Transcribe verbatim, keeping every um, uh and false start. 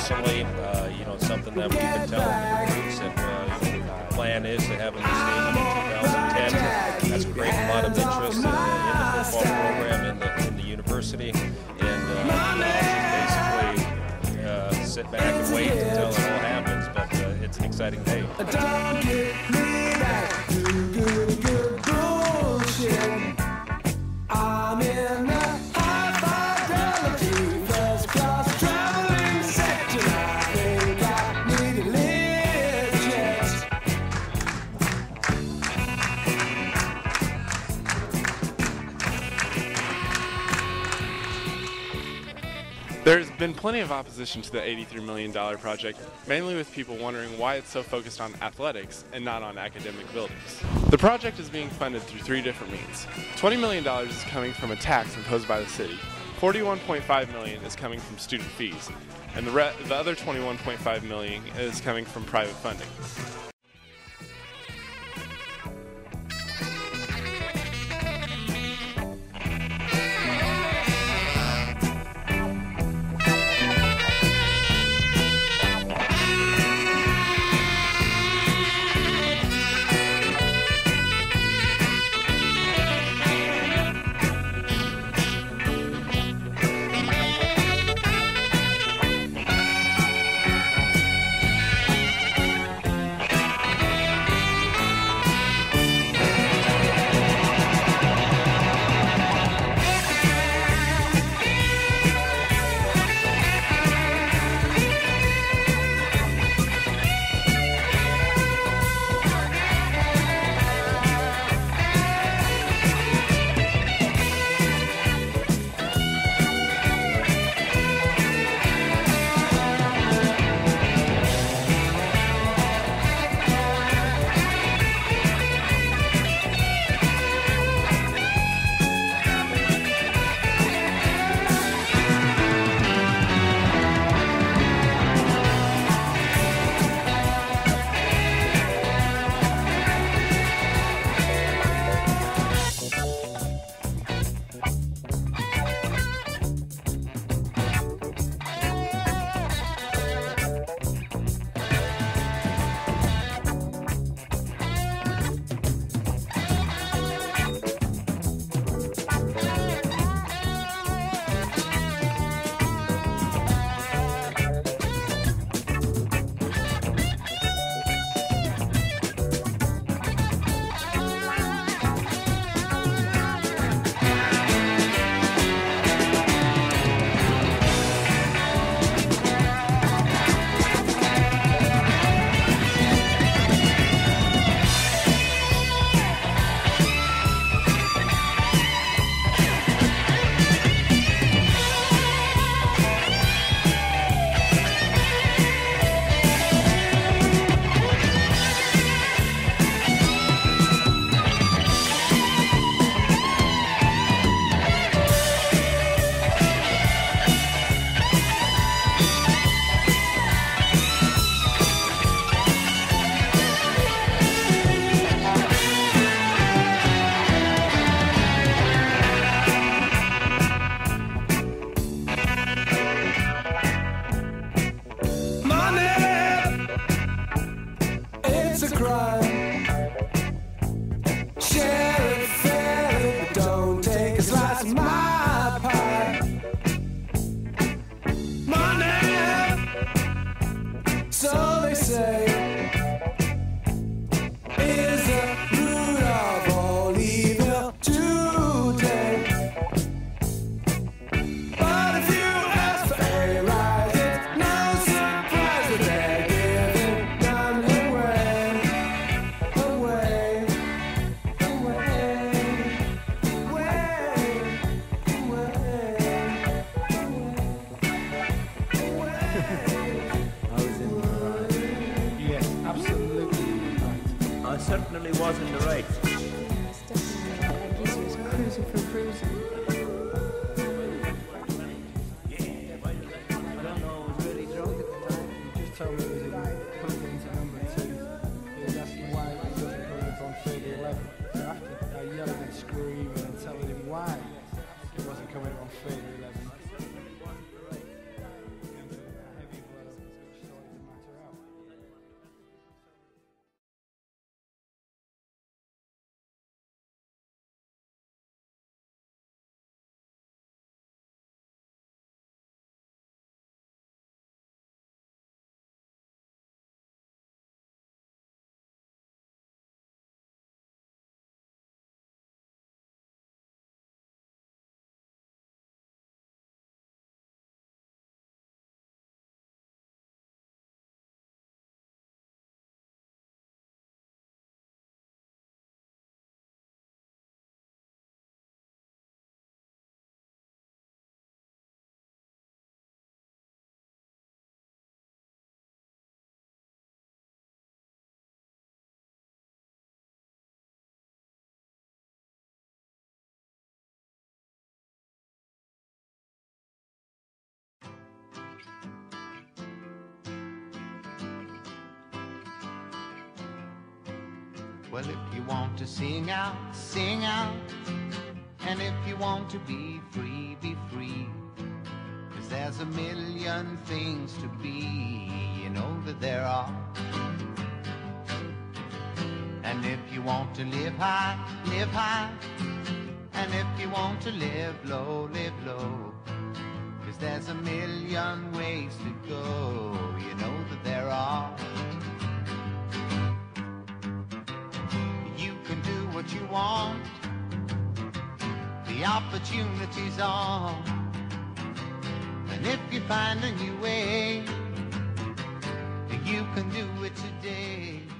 personally, uh, you know, it's something that we've been telling the recruits that uh, you know, the plan is to have a new stadium in two thousand ten. That's great, a lot of interest uh, in the football program in the, in the university, and uh, basically uh, sit back and wait until it all happens, but uh, it's an exciting day. Don't get me back to good, good bullshit. I'm in the high fidelity first class traveling section. I think I need a lift jet. There's been plenty of opposition to the eighty-three million dollar project, mainly with people wondering why it's so focused on athletics and not on academic buildings. The project is being funded through three different means. twenty million dollars is coming from a tax imposed by the city, forty-one point five million dollars is coming from student fees, and the, re the other twenty-one point five million dollars is coming from private funding. It's a crime. Share it fairly, but don't take a slice of my pie. Money, so they say, is the root of all evil today. But if you ask for a rise, it's no surprise that they're giving none away, away, away, away, I was in the right. Yes, absolutely right. I certainly was in the right. It's definitely like he was cruising for cruising. I don't know, I was really drunk at the time. He just told me he was in plugged into number two. He was asking why he wasn't coming up on thirty eleven. So after I yelling and screaming and telling him why he wasn't coming up on thirty eleven. Well, if you want to sing out, sing out. And if you want to be free, be free. 'Cause there's a million things to be, you know that there are. And if you want to live high, live high. And if you want to live low, live low. 'Cause there's a million ways to go, you know that there are. You can do what you want. The opportunity's on. And if you find a new way, you can do it today.